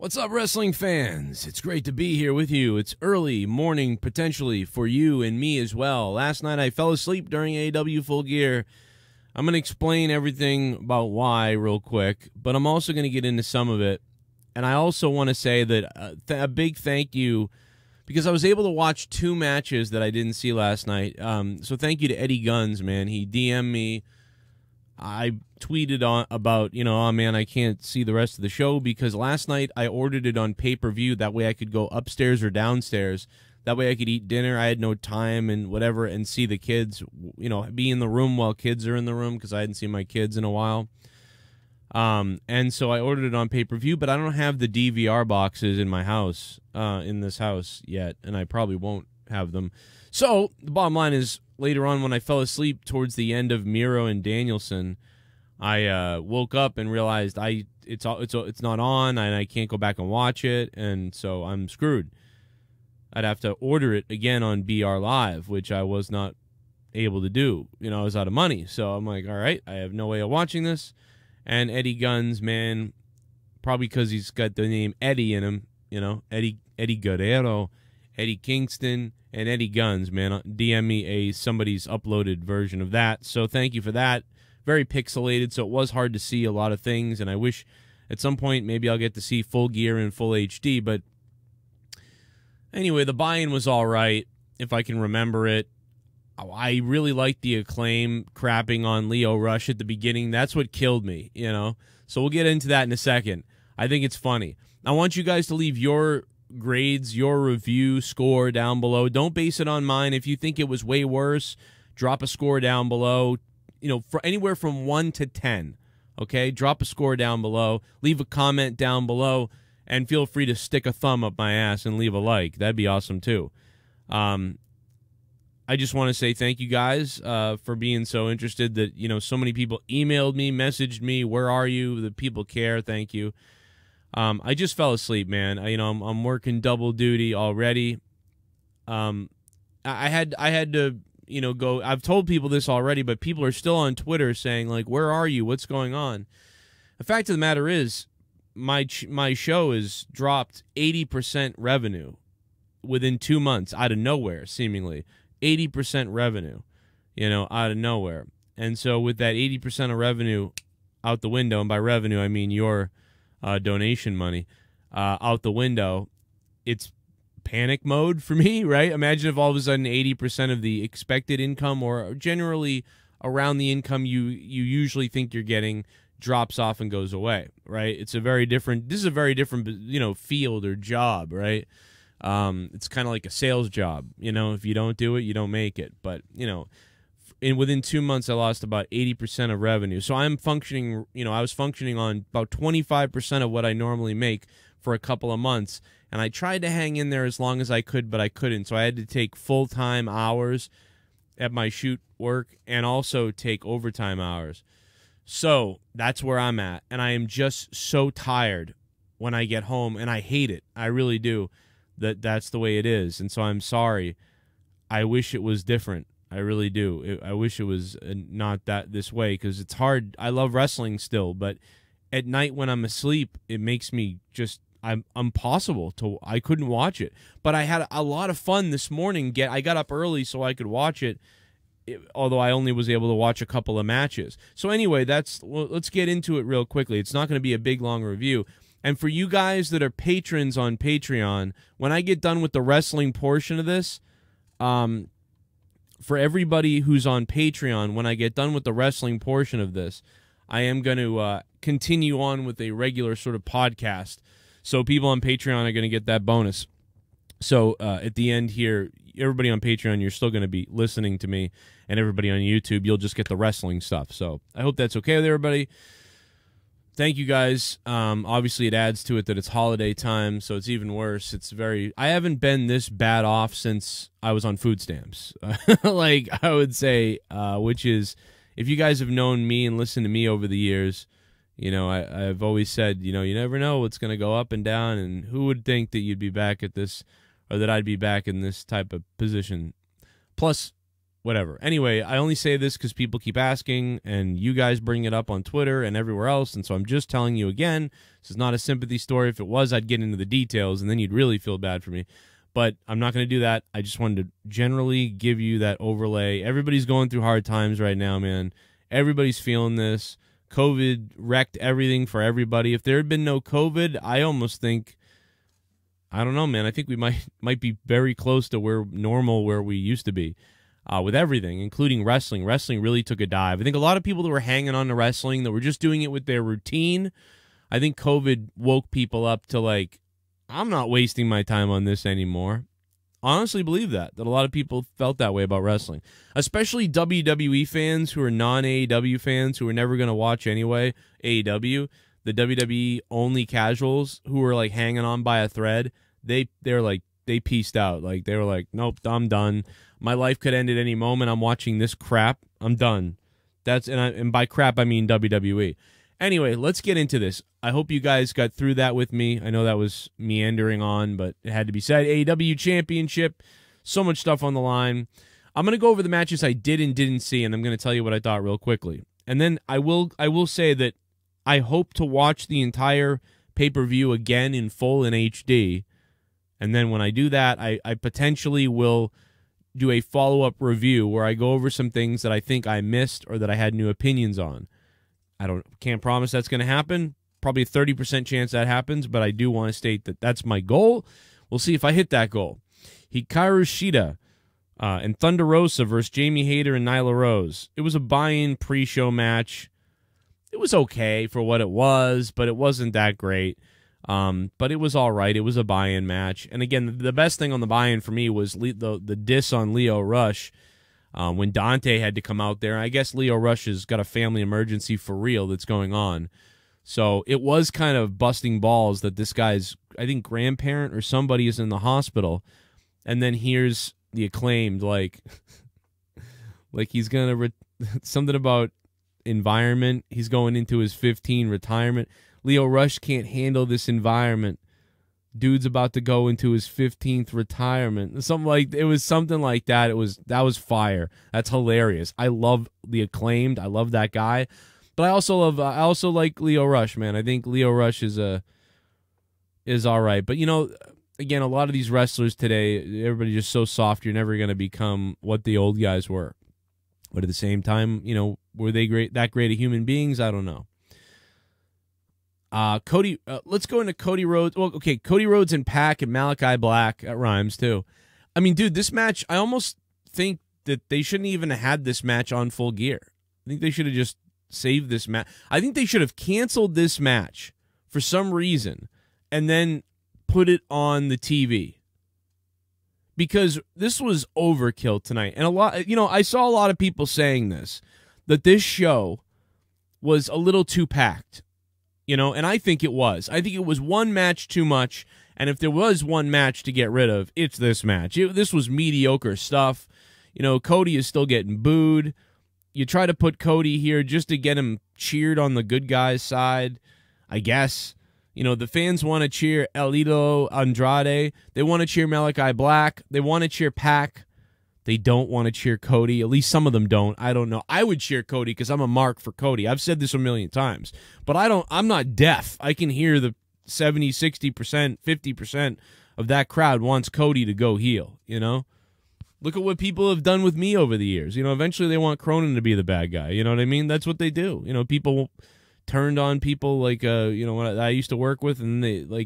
What's up, wrestling fans? It's great to be here with you. It's early morning, potentially, for you and me as well. Last night I fell asleep during AEW Full Gear. I'm going to explain everything about why real quick, but I'm also going to get into some of it. And I also want to say that a big thank you, because I was able to watch two matches that I didn't see last night. So thank you to Eddie Guns, man. He DM'd me. I tweeted about, oh man, I can't see the rest of the show because last night I ordered it on pay-per-view. That way I could go upstairs or downstairs. That way I could eat dinner. I had no time and whatever and see the kids, be in the room while kids are in the room because I hadn't seen my kids in a while. And so I ordered it on pay-per-view, but I don't have the DVR boxes in my house, in this house yet, and I probably won't have them. So the bottom line is, later on, when I fell asleep towards the end of Miro and Danielson, I woke up and realized it's not on, and I can't go back and watch it, and so I'm screwed. I'd have to order it again on BR Live, which I was not able to do. I was out of money, so I'm like, all right, I have no way of watching this. And Eddie Guns, man, probably because he's got the name Eddie in him, Eddie Guerrero, Eddie Kingston, and Eddie Guns, man, DM me somebody's uploaded version of that. So thank you for that. Very pixelated, so it was hard to see a lot of things, and I wish at some point maybe I'll get to see Full Gear in full HD. But anyway, the buy-in was all right, if I can remember it. I really liked the Acclaim crapping on Lio Rush at the beginning. That's what killed me, So we'll get into that in a second. I think it's funny. I want you guys to leave your grades, your review score down below. Don't base it on mine. If you think it was way worse, drop a score down below. For anywhere from 1 to 10, okay? Drop a score down below. Leave a comment down below, and feel free to stick a thumb up my ass and leave a like. That'd be awesome, too. I just want to say thank you guys for being so interested that, so many people emailed me, messaged me, where are you? The people care. Thank you. I just fell asleep, man. I'm working double duty already. I had to, go. I've told people this already, but people are still on Twitter saying, like, where are you? What's going on? The fact of the matter is, my show has dropped 80% revenue within 2 months out of nowhere, seemingly. 80% revenue, out of nowhere. And so with that 80% of revenue out the window, and by revenue I mean your donation money, out the window, it's panic mode for me, right? Imagine if all of a sudden 80% of the expected income, or generally around the income you usually think you're getting, drops off and goes away, right? This is a very different, field or job, right? It's kind of like a sales job, if you don't do it, you don't make it. But, within 2 months, I lost about 80% of revenue. So I'm functioning, I was functioning on about 25% of what I normally make for a couple of months. And I tried to hang in there as long as I could, but I couldn't. So I had to take full-time hours at my shoot work and also take overtime hours. So that's where I'm at. And I am just so tired when I get home, and I hate it. I really do. That's the way it is. And so I'm sorry. I wish it was different. I really do. I wish it was not this way, because it's hard. I love wrestling still, but at night when I'm asleep, it makes me just impossible to. I couldn't watch it. But I had a lot of fun this morning. I got up early so I could watch it, although I only was able to watch a couple of matches. So anyway, let's get into it real quickly. It's not going to be a big long review. And for you guys that are patrons on Patreon, when I get done with the wrestling portion of this, for everybody who's on Patreon, when I get done with the wrestling portion of this, I am going to continue on with a regular sort of podcast. So people on Patreon are going to get that bonus. So at the end here, everybody on Patreon, you're still going to be listening to me, and everybody on YouTube, you'll just get the wrestling stuff. So I hope that's okay with everybody. Thank you guys. Obviously, it adds to it that it's holiday time, so it's even worse. I haven't been this bad off since I was on food stamps. Like I would say, which is, if you guys have known me and listened to me over the years, I've always said, you never know what's going to go up and down, and who would think that you'd be back at this, or that I'd be back in this type of position. Plus, whatever. Anyway, I only say this because people keep asking, and you guys bring it up on Twitter and everywhere else, and so I'm just telling you again, this is not a sympathy story. If it was, I'd get into the details, and then you'd really feel bad for me. But I'm not going to do that. I just wanted to generally give you that overlay. Everybody's going through hard times right now, man. Everybody's feeling this. COVID wrecked everything for everybody. If there had been no COVID, I almost think, I don't know, man. I think we might be very close to where we used to be with everything, including wrestling. Wrestling really took a dive. I think a lot of people that were hanging on to wrestling, that were just doing it with their routine, I think COVID woke people up to like, I'm not wasting my time on this anymore. I honestly believe that a lot of people felt that way about wrestling, especially WWE fans who are non-AEW fans who are never going to watch anyway, AEW, the WWE only casuals who were like hanging on by a thread. They're like, they pieced out. Like they were like, nope, I'm done. My life could end at any moment. I'm watching this crap. I'm done. And by crap, I mean WWE. Anyway, let's get into this. I hope you guys got through that with me. I know that was meandering on, but it had to be said. AEW Championship, so much stuff on the line. I'm going to go over the matches I did and didn't see, and I'm going to tell you what I thought real quickly. And then I will say that I hope to watch the entire pay-per-view again in full in HD. And then when I do that, I potentially will do a follow-up review where I go over some things that I think I missed or that I had new opinions on. Can't promise that's going to happen. Probably a 30% chance that happens, but I do want to state that that's my goal. We'll see if I hit that goal. Hikaru Shida and Thunder Rosa versus Jamie Hayter and Nyla Rose. It was a buy-in pre-show match. It was okay for what it was, but it wasn't that great. But it was all right. It was a buy-in match. And again, the best thing on the buy-in for me was the diss on Lio Rush. When Dante had to come out there. I guess Lio Rush has got a family emergency for real that's going on. So it was kind of busting balls that this guy's, I think, grandparent or somebody is in the hospital. And then here's the Acclaimed, like he's going to, something about environment. He's going into his 15 retirement. Lio Rush can't handle this environment. Dude's about to go into his 15th retirement. It was something like that. That was fire. That's hilarious. I love the Acclaimed. I love that guy. But I also like Lio Rush, man. I think Lio Rush is all right. But again, a lot of these wrestlers today, everybody's just so soft, you're never going to become what the old guys were. But at the same time, were they that great of human beings? I don't know. Cody, let's go into Cody Rhodes. Well, okay, Cody Rhodes and Pac and Malachi Black. That rhymes too. I mean, dude, this match, I almost think that they shouldn't even have had this match on Full Gear. I think they should have just saved this match. I think they should have canceled this match for some reason and then put it on the TV. Because this was overkill tonight. And I saw a lot of people saying this, that this show was a little too packed. And I think it was. I think it was one match too much, and if there was one match to get rid of, it's this match. This was mediocre stuff. Cody is still getting booed. You try to put Cody here just to get him cheered on the good guy's side, I guess. The fans want to cheer Elito Andrade. They want to cheer Malachi Black. They want to cheer Pac. They don't want to cheer Cody. At least some of them don't. I don't know. I would cheer Cody because I'm a mark for Cody. I've said this a million times. But I'm not deaf. I can hear the 70, 60%, 50% of that crowd wants Cody to go heel, Look at what people have done with me over the years. Eventually they want Cronin to be the bad guy. You know what I mean? That's what they do. People turned on people like, when I used to work with, and they, like,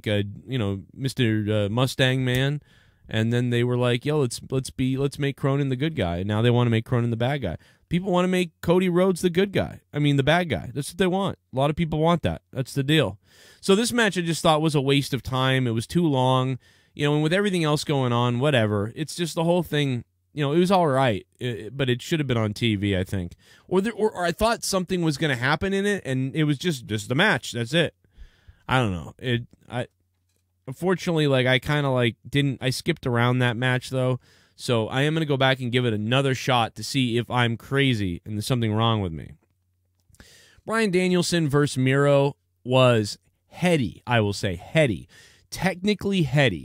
Mr. Mustang Man. And then they were like, "Yo, let's make Cronin the good guy." Now they want to make Cronin the bad guy. People want to make Cody Rhodes the good guy. I mean, the bad guy. That's what they want. A lot of people want that. That's the deal. So this match I just thought was a waste of time. It was too long. And with everything else going on, whatever. It's just the whole thing. It was all right, but it should have been on TV, I think. Or I thought something was going to happen in it, and it was just the match. That's it. I don't know. Unfortunately, I kind of I skipped around that match though, so I am going to go back and give it another shot to see if I'm crazy and there's something wrong with me. Bryan Danielson versus Miro was heady, I will say, heady. Technically heady.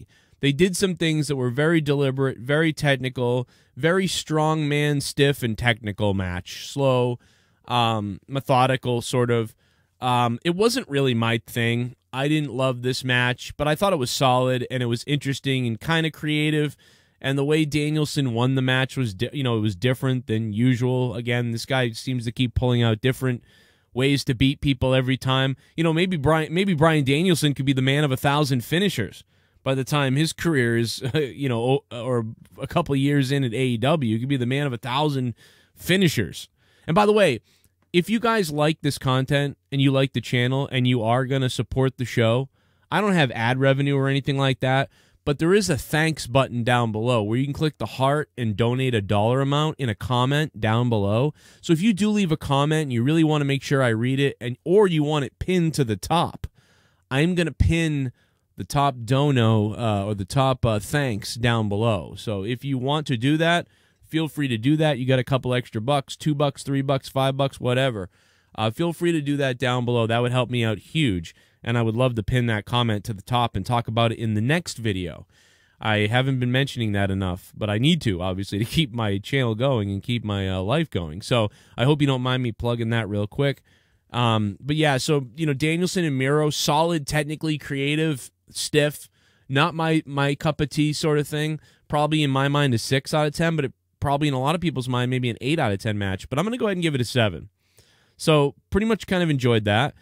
They did some things that were very deliberate, very technical, very strong man, stiff, and technical match. Slow, methodical, sort of. It wasn't really my thing. I didn't love this match, but I thought it was solid, and it was interesting and kind of creative. And the way Danielson won the match was, it was different than usual. Again, this guy seems to keep pulling out different ways to beat people every time. Maybe Bryan Danielson could be the man of 1,000 finishers by the time his career is, or a couple of years in at AEW. He could be the man of 1,000 finishers. And by the way, if you guys like this content and you like the channel and you are going to support the show, I don't have ad revenue or anything like that, but there is a thanks button down below where you can click the heart and donate a dollar amount in a comment down below. So if you do leave a comment and you really want to make sure I read it, or you want it pinned to the top, I'm going to pin the top dono or the top thanks down below. So if you want to do that, feel free to do that. You got a couple extra bucks, $2, $3, $5, whatever. Feel free to do that down below. That would help me out huge. And I would love to pin that comment to the top and talk about it in the next video. I haven't been mentioning that enough, but I need to, obviously, to keep my channel going and keep my life going. So I hope you don't mind me plugging that real quick. But yeah, so, Danielson and Miro, solid, technically creative, stiff, not my cup of tea sort of thing. Probably in my mind a 6 out of 10, but probably in a lot of people's mind maybe an 8 out of 10 match. But I'm going to go ahead and give it a 7. So pretty much kind of enjoyed that.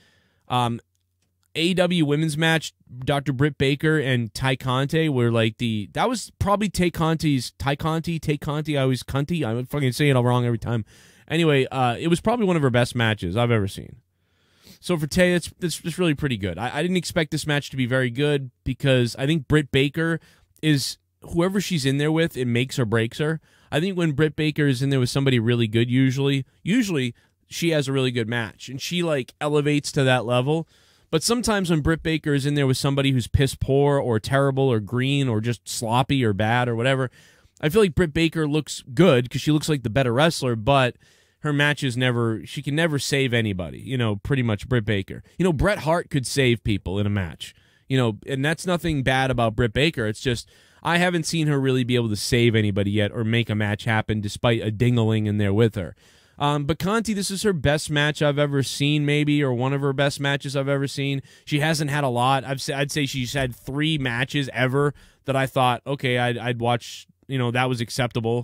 AEW women's match, Dr. Britt Baker and Tay Conti were like that was probably Tay Conti, I always Conti, I'm fucking saying it all wrong every time. Anyway, it was probably one of her best matches I've ever seen. So for Tay, it's really pretty good. I didn't expect this match to be very good because I think Britt Baker is, whoever she's in there with, it makes or breaks her. I think when Britt Baker is in there with somebody really good, usually she has a really good match, and she like elevates to that level. But sometimes when Britt Baker is in there with somebody who's piss poor or terrible or green or just sloppy or bad or whatever, I feel like Britt Baker looks good because she looks like the better wrestler, but her matches she can never save anybody, pretty much Britt Baker. Bret Hart could save people in a match, and that's nothing bad about Britt Baker. It's just I haven't seen her really be able to save anybody yet or make a match happen despite a ding-a-ling in there with her. But Conti, this is her best match I've ever seen, maybe, or one of her best matches I've ever seen. She hasn't had a lot. I'd say she's had 3 matches ever that I thought, okay, I'd watch, that was acceptable,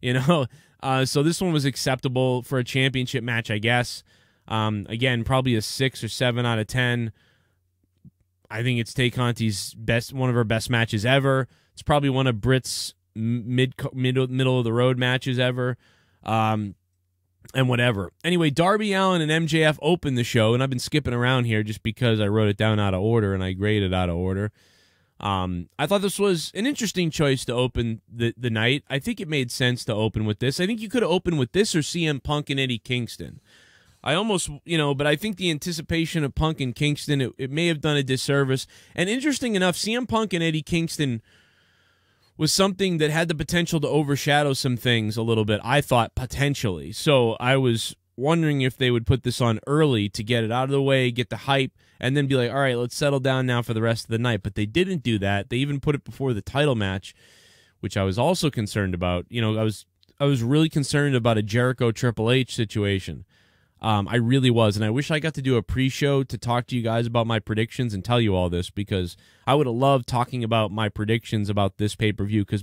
So this one was acceptable for a championship match, I guess. Again, probably a 6 or 7 out of 10. I think it's Tay Conti's one of her best matches ever. It's probably one of Britt's middle of the road matches ever. And whatever. Anyway, Darby Allin and MJF opened the show, and I've been skipping around here just because I wrote it down out of order and I graded out of order. I thought this was an interesting choice to open the night. I think it made sense to open with this. I think you could have opened with this or CM Punk and Eddie Kingston. I almost, but I think the anticipation of Punk and Kingston, it may have done a disservice. And interesting enough, CM Punk and Eddie Kingston was something that had the potential to overshadow some things a little bit, I thought, potentially. So I was wondering if they would put this on early to get it out of the way, get the hype, and then be like, all right, let's settle down now for the rest of the night. But they didn't do that. They even put it before the title match, which I was also concerned about. I was really concerned about a Jericho Triple H situation. I really was, and I wish I got to do a pre-show to talk to you guys about my predictions and tell you all this, because I would have loved talking about my predictions about this pay-per-view, because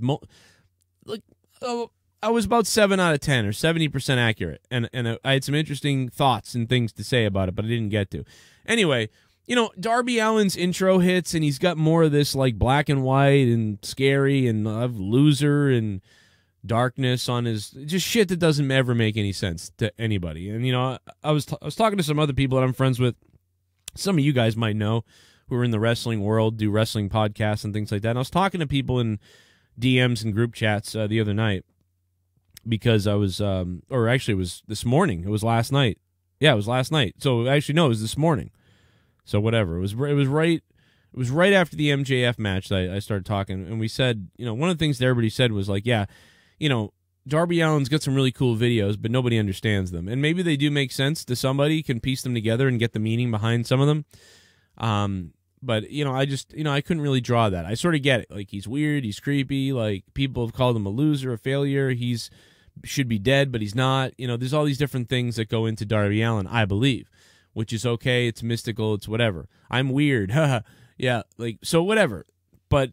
I was about 7 out of 10 or 70% accurate, and I had some interesting thoughts and things to say about it, but I didn't get to. Anyway, Darby Allin's intro hits, and he's got more of this like black and white and scary and loser and darkness on his, just shit that doesn't ever make any sense to anybody. And I was talking to some other people that I'm friends with. Some of you guys might know who are in the wrestling world, do wrestling podcasts and things like that. And I was talking to people in DMs and group chats the other night, because I was or actually it was this morning. It was last night. Yeah, it was last night. So actually no, it was this morning. So whatever. It was right after the MJF match that I started talking, and we said, one of the things that everybody said was like, yeah, Darby Allin's got some really cool videos, but nobody understands them. And maybe they do make sense to somebody, can piece them together and get the meaning behind some of them. But, I just, I couldn't really draw that. I sort of get it. Like, he's weird, he's creepy, like, people have called him a loser, a failure, he's should be dead, but he's not. There's all these different things that go into Darby Allin, I believe, which is okay, it's mystical, it's whatever. I'm weird, yeah, like, so whatever. But,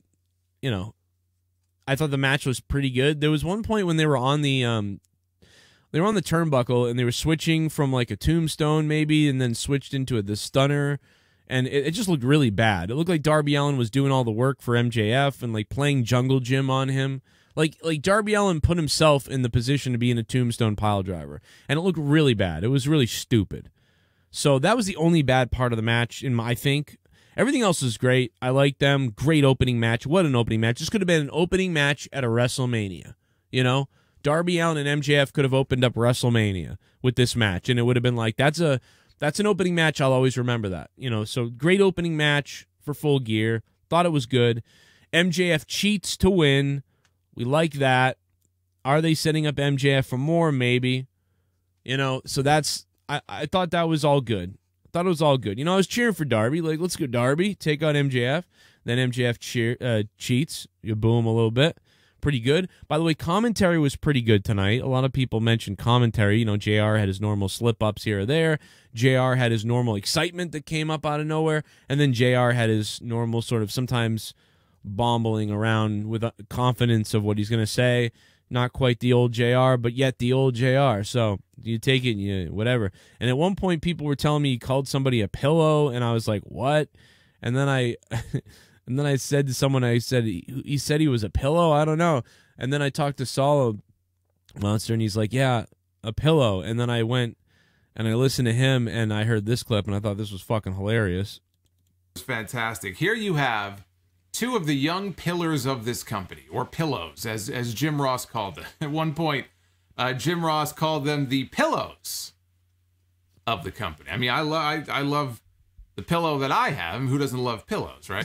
I thought the match was pretty good. There was one point when they were on the turnbuckle and they were switching from like a tombstone maybe and then switched into the stunner, and it just looked really bad. It looked like Darby Allin was doing all the work for MJF and like playing jungle gym on him. Like Darby Allin put himself in the position to be in a tombstone pile driver, and it looked really bad. It was really stupid. So that was the only bad part of the match, I think. Everything else was great. I liked them. Great opening match. What an opening match. This could have been an opening match at a WrestleMania. Darby Allin and MJF could have opened up WrestleMania with this match, and it would have been like, that's an opening match. I'll always remember that. So great opening match for Full Gear. Thought it was good. MJF cheats to win. We like that. Are they setting up MJF for more? Maybe. So that's, I thought that was all good. I thought it was all good. I was cheering for Darby. Like, let's go Darby. Take out MJF. Then MJF cheats. You boo him a little bit. Pretty good. By the way, commentary was pretty good tonight. A lot of people mentioned commentary. JR had his normal slip-ups here or there. JR had his normal excitement that came up out of nowhere. And then JR had his normal sort of sometimes bombling around with confidence of what he's going to say. Not quite the old JR, but yet the old JR. So you take it and you whatever. And at one point, people were telling me he called somebody a pillow, and I was like, what? And then I said to someone, he said he was a pillow? I don't know. And then I talked to Solo Monster, and he's like, yeah, a pillow. And then I went and I listened to him, and I heard this clip, and I thought this was fucking hilarious. It's fantastic. Here you have two of the young pillars of this company, or pillows, as Jim Ross called them. At one point, Jim Ross called them the pillows of the company. I mean, I love the pillow that I have. Who doesn't love pillows, right?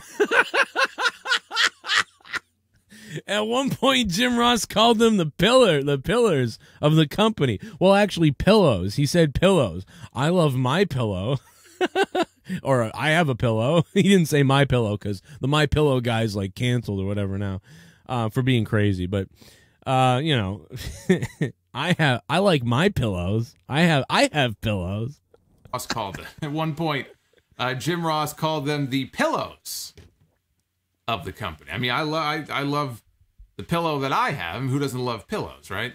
At one point, Jim Ross called them the pillars of the company. Well, actually, pillows. He said pillows. I love my pillow. Or I have a pillow. He didn't say my pillow because the My Pillow guy's like canceled or whatever now for being crazy. But I like my pillows. I have pillows. Ross called it. At one point, Jim Ross called them the pillows of the company. I mean, I love the pillow that I have. Who doesn't love pillows, right?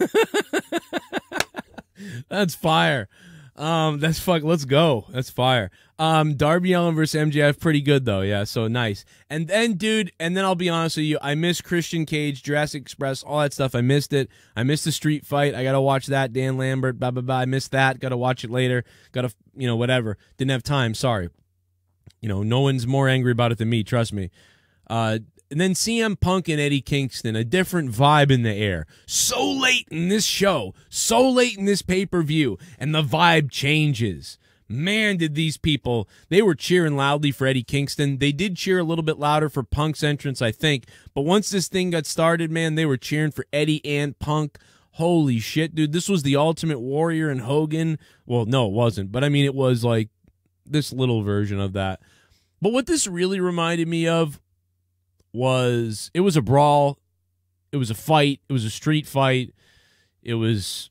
That's fire. Let's go. That's fire. Darby Allin versus MJF, pretty good though. Yeah, so nice. And then, dude, I'll be honest with you, I missed Christian Cage, Jurassic Express, all that stuff. I missed it. I missed the street fight. I gotta watch that. Dan Lambert, blah blah blah. I missed that. Gotta watch it later. Gotta, whatever. Didn't have time. Sorry. No one's more angry about it than me. Trust me. And then CM Punk and Eddie Kingston, a different vibe in the air. So late in this show, so late in this pay-per-view, and the vibe changes. Man, did these people, they were cheering loudly for Eddie Kingston. They did cheer a little bit louder for Punk's entrance, I think. But once this thing got started, man, they were cheering for Eddie and Punk. Holy shit, dude. This was the Ultimate Warrior and Hogan. Well, no, it wasn't. But, I mean, it was like this little version of that. But what this really reminded me of was, it was a brawl, it was a fight, it was a street fight, it was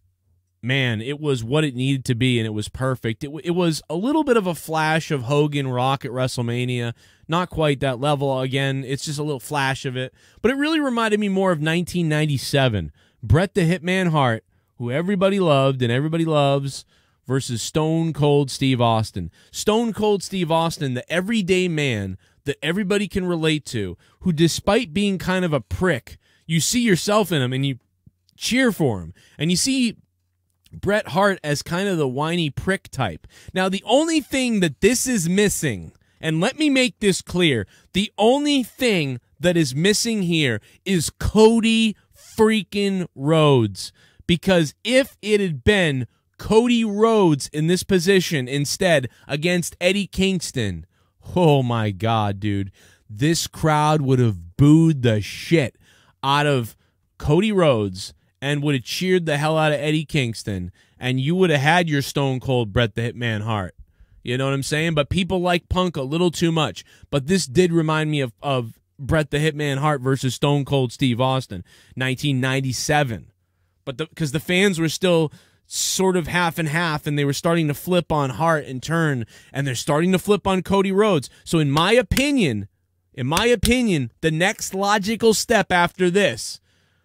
what it needed to be, and it was perfect. It was a little bit of a flash of Hogan Rock at WrestleMania, not quite that level. Again, it's just a little flash of it, but it really reminded me more of 1997. Bret the Hitman Hart, who everybody loved and everybody loves, versus Stone Cold Steve Austin. Stone Cold Steve Austin, the everyday man that everybody can relate to, who despite being kind of a prick, you see yourself in him and you cheer for him. And you see Bret Hart as kind of the whiny prick type. Now, the only thing that this is missing, and let me make this clear, the only thing that is missing here is Cody freaking Rhodes. Because if it had been Cody Rhodes in this position instead against Eddie Kingston, oh my God, dude. This crowd would have booed the shit out of Cody Rhodes and would have cheered the hell out of Eddie Kingston, and you would have had your Stone Cold Bret the Hitman Hart. You know what I'm saying? But people like Punk a little too much. But this did remind me of Bret the Hitman Hart versus Stone Cold Steve Austin, 1997. But because the fans were still sort of half and half, and they were starting to flip on Hart and turn, and they're starting to flip on Cody Rhodes. So in my opinion, the next logical step after this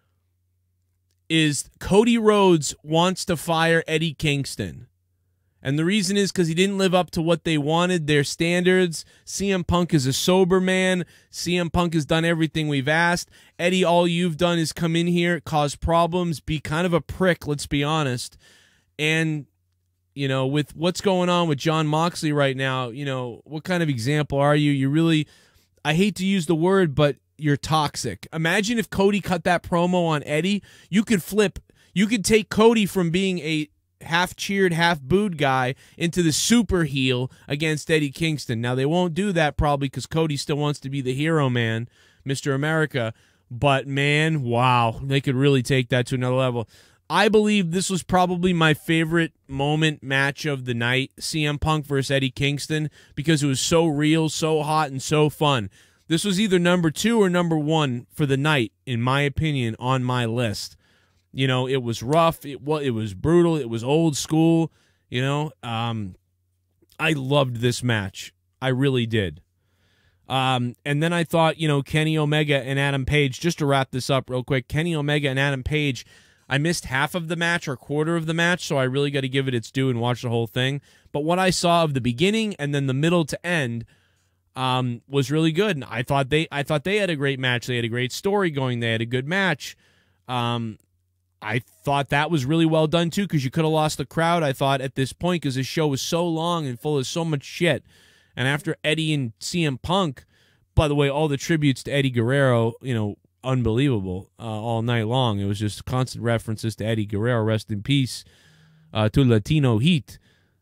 is Cody Rhodes wants to fire Eddie Kingston. And the reason is because he didn't live up to what they wanted, their standards. CM Punk is a sober man. CM Punk has done everything we've asked. Eddie, all you've done is come in here, cause problems, be kind of a prick, let's be honest. And, you know, with what's going on with Jon Moxley right now, you know, what kind of example are you? You really, I hate to use the word, but you're toxic. Imagine if Cody cut that promo on Eddie. You could flip. You could take Cody from being a half-cheered, half-booed guy into the super heel against Eddie Kingston. Now, they won't do that probably because Cody still wants to be the hero man, Mr. America. But, man, wow, they could really take that to another level. I believe this was probably my favorite match of the night, CM Punk versus Eddie Kingston, because it was so real, so hot, and so fun. This was either number 2 or number 1 for the night, in my opinion, on my list. You know, it was rough. It was brutal. It was old school. You know, I loved this match. I really did. And then I thought, you know, Kenny Omega and Adam Page, just to wrap this up real quick, Kenny Omega and Adam Page, I missed half of the match or quarter of the match, so I really got to give it its due and watch the whole thing. But what I saw of the beginning and then the middle to end was really good. And I thought they had a great match. They had a great story going. They had a good match. I thought that was really well done, too, because you could have lost the crowd, I thought, at this point, because this show was so long and full of so much shit. And after Eddie and CM Punk, by the way, all the tributes to Eddie Guerrero, you know, unbelievable all night long. It was just constant references to Eddie Guerrero, rest in peace, to Latino Heat.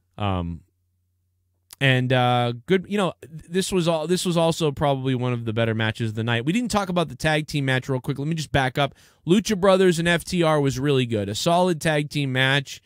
And good, you know, this was also probably one of the better matches of the night. We didn't talk about the tag team match real quick. Let me just back up. Lucha Brothers and FTR was really good. A solid tag team match.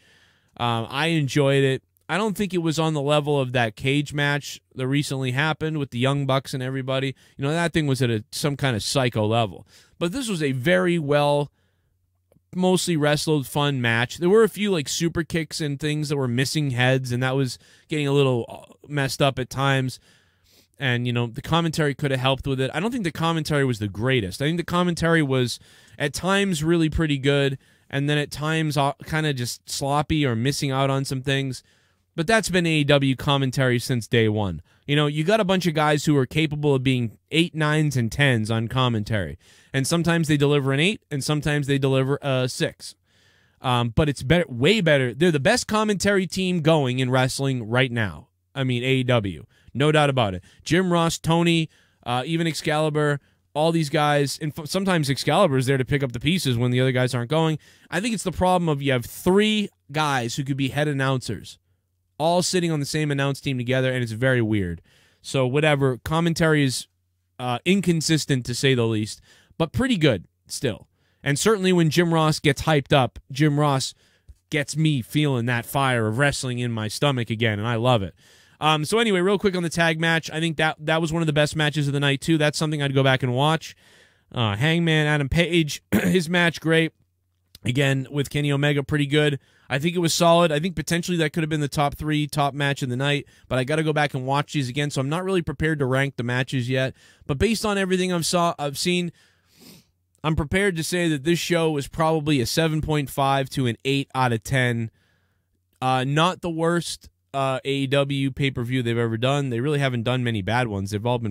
I enjoyed it. I don't think it was on the level of that cage match that recently happened with the Young Bucks and everybody. You know, that thing was at some kind of psycho level. But this was a very well, mostly wrestled, fun match. There were a few like super kicks and things that were missing heads, and that was getting a little messed up at times. And, you know, the commentary could have helped with it. I don't think the commentary was the greatest. I think the commentary was at times really pretty good, and then at times kind of just sloppy or missing out on some things. But that's been AEW commentary since day one. You know, you got a bunch of guys who are capable of being 8, 9s, and 10s on commentary. And sometimes they deliver an 8, and sometimes they deliver a 6. But it's better, way better. They're the best commentary team going in wrestling right now. I mean, AEW. No doubt about it. Jim Ross, Tony, even Excalibur, all these guys. And sometimes Excalibur is there to pick up the pieces when the other guys aren't going. I think it's the problem of you have 3 guys who could be head announcers, all sitting on the same announce team together, and it's very weird. So whatever, commentary is inconsistent to say the least, but pretty good still. And certainly when Jim Ross gets hyped up, Jim Ross gets me feeling that fire of wrestling in my stomach again, and I love it. So anyway, real quick on the tag match, I think that was one of the best matches of the night too. That's something I'd go back and watch. Hangman, Adam Page, his match great. Again, with Kenny Omega, pretty good. I think it was solid. I think potentially that could have been the top 3 top match of the night, but I got to go back and watch these again, so I'm not really prepared to rank the matches yet. But based on everything I've seen, I'm prepared to say that this show was probably a 7.5 to an 8 out of 10. Not the worst AEW pay-per-view they've ever done. They really haven't done many bad ones. They've all been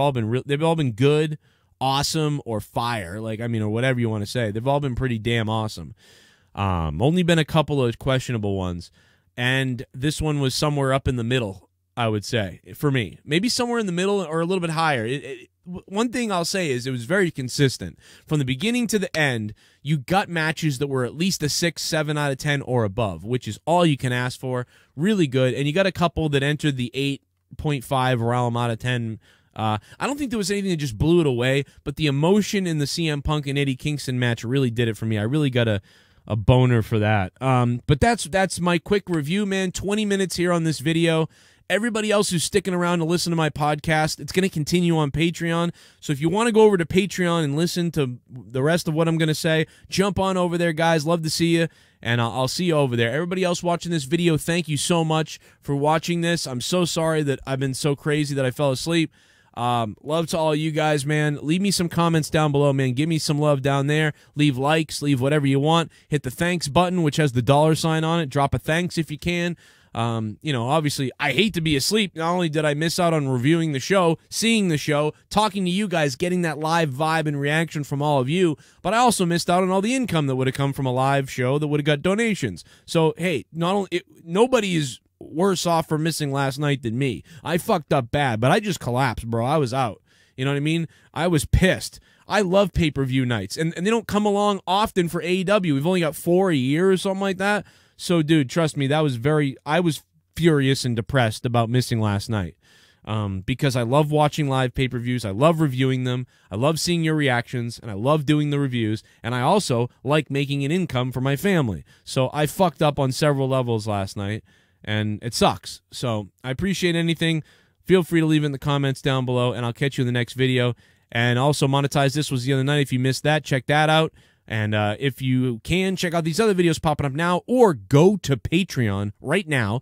good, awesome, or fire, or whatever you want to say. They've all been pretty damn awesome. Only been a couple of questionable ones, and this one was somewhere up in the middle, I would say, for me. Maybe somewhere in the middle or a little bit higher. One thing I'll say is it was very consistent. From the beginning to the end, you got matches that were at least a 6, 7 out of 10 or above, which is all you can ask for. Really good. And you got a couple that entered the 8.5 realm out of 10. I don't think there was anything that just blew it away, but the emotion in the CM Punk and Eddie Kingston match really did it for me. I really got a boner for that. But that's my quick review, man. 20 minutes here on this video. Everybody else who's sticking around to listen to my podcast, it's going to continue on Patreon. So if you want to go over to Patreon and listen to the rest of what I'm going to say, jump on over there, guys. Love to see you, and I'll see you over there. Everybody else watching this video, thank you so much for watching this. I'm so sorry that I've been so crazy that I fell asleep. Love to all you guys, man. Leave me some comments down below, man. Give me some love down there. Leave likes, leave whatever you want. Hit the thanks button, which has the $sign on it. Drop a thanks if you can. You know, obviously, I hate to be asleep. Not only did I miss out on reviewing the show, seeing the show, talking to you guys, getting that live vibe and reaction from all of you, but I also missed out on all the income that would have come from a live show that would have got donations. So, hey, nobody is worse off for missing last night than me. I fucked up bad, but I just collapsed, bro. I was out. You know what I mean? I was pissed. I love pay-per-view nights, and they don't come along often for AEW. We've only got 4 a year or something like that. So, dude, trust me, I was furious and depressed about missing last night because I love watching live pay-per-views. I love reviewing them. I love seeing your reactions, and I love doing the reviews, and I also like making an income for my family. So I fucked up on several levels last night, and it sucks. So I appreciate anything. Feel free to leave it in the comments down below, and I'll catch you in the next video. And also, Monetize This was the other night. If you missed that, check that out. And if you can, check out these other videos popping up now, or go to Patreon right now,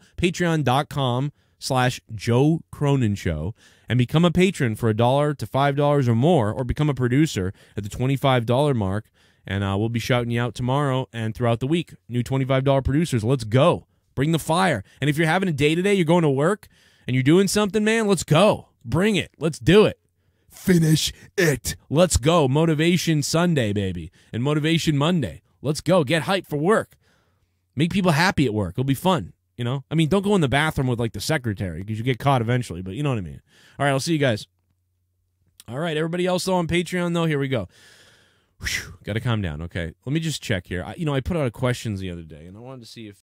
patreon.com/Joe Cronin Show, and become a patron for $1 to $5 or more, or become a producer at the $25 mark. And we'll be shouting you out tomorrow and throughout the week. New $25 producers, let's go. Bring the fire. And if you're having a day today, you're going to work, and you're doing something, man, let's go. Bring it. Let's do it. Finish it. Let's go. Motivation Sunday, baby. And Motivation Monday. Let's go. Get hyped for work. Make people happy at work. It'll be fun. You know? I mean, don't go in the bathroom with, like, the secretary because you get caught eventually, but you know what I mean. All right, I'll see you guys. All right, everybody else, though, on Patreon, though, here we go. Got to calm down, okay? Let me just check here. I put out a questions the other day, and I wanted to see if